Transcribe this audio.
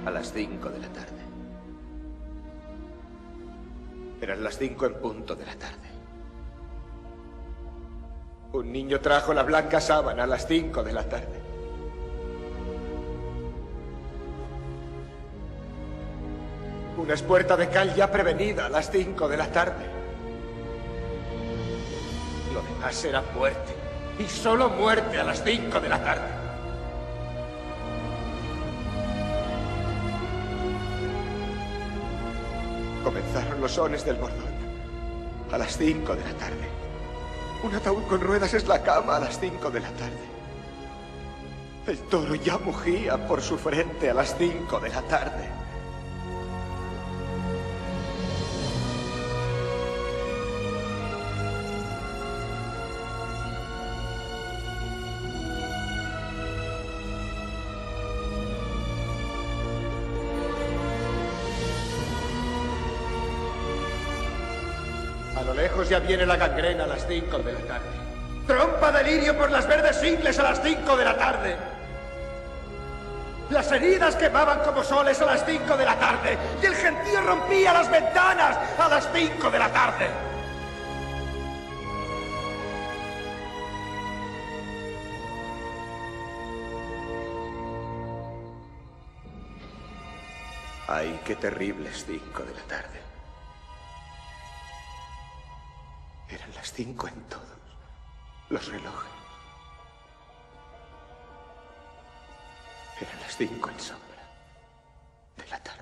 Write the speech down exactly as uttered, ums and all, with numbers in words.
A las cinco de la tarde. Eran las cinco en punto de la tarde. Un niño trajo la blanca sábana a las cinco de la tarde. Una espuerta de cal ya prevenida a las cinco de la tarde. Lo demás era muerte. Y solo muerte a las cinco de la tarde. Comenzaron los sones del bordón a las cinco de la tarde. Un ataúd con ruedas es la cama a las cinco de la tarde. El toro ya mugía por su frente a las cinco de la tarde. A lo lejos ya viene la gangrena a las cinco de la tarde. Trompa de lirio por las verdes ingles a las cinco de la tarde. Las heridas quemaban como soles a las cinco de la tarde. Y el gentío rompía las ventanas a las cinco de la tarde. Ay, qué terribles cinco de la tarde. Eran las cinco en todos los relojes. Eran las cinco en sombra de la tarde.